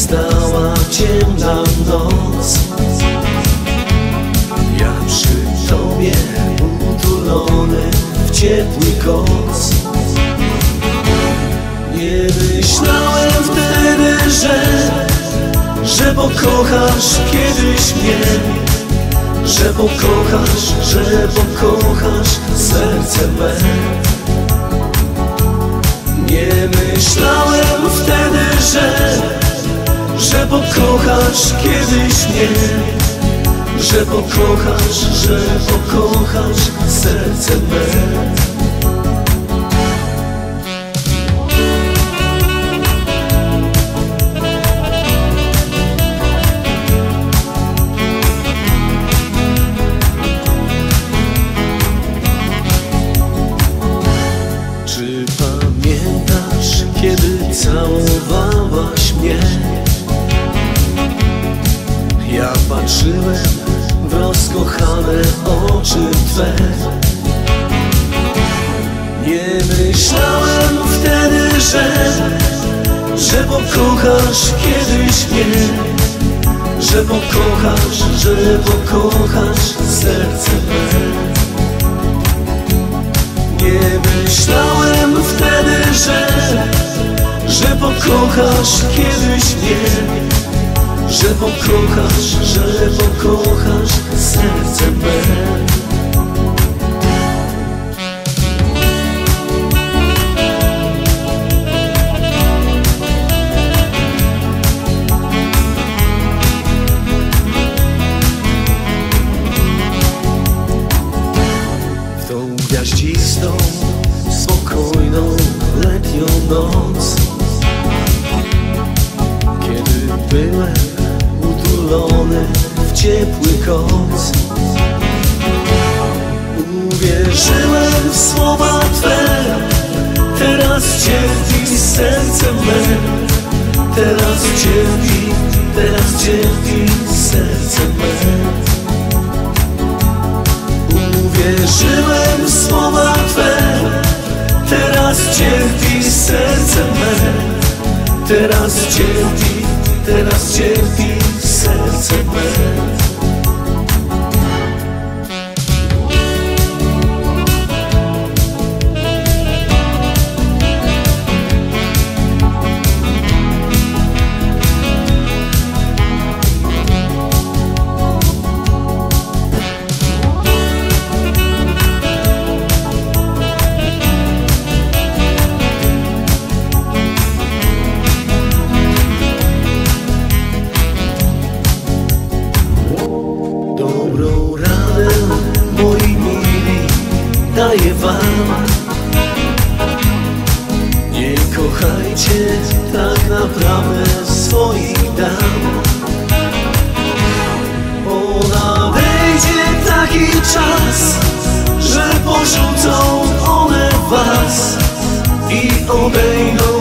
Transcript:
nastała ciemna noc. Ja przy tobie utulony w ciepły koc. Nie myślałem wtedy, że pokochasz kiedyś mnie, że pokochasz serce me. Nie myślałem wtedy, że pokochasz kiedyś mnie, że pokochasz serce me. Czy pamiętasz, kiedy całowałaś mnie? Ja patrzyłem w rozkochane oczy Twe. Nie myślałem wtedy, że pokochasz kiedyś mnie, że pokochasz serce me. Nie myślałem wtedy, że pokochasz kiedyś mnie, że pokochasz serce me. W tą gwiaździstą, spokojną, letnią noc, kiedy byłem utulony w ciepły koc, uwierzyłem w słowa Twe. Teraz cierpi serce me, teraz cierpi serce me. Uwierzyłem w słowa Twe. Teraz cierpi serce me, teraz cierpi serce me. Dobrą radę, moi mili, daję wam: nie kochajcie tak naprawdę swoich dam, bo nadejdzie taki czas, że porzucą one was i odejdą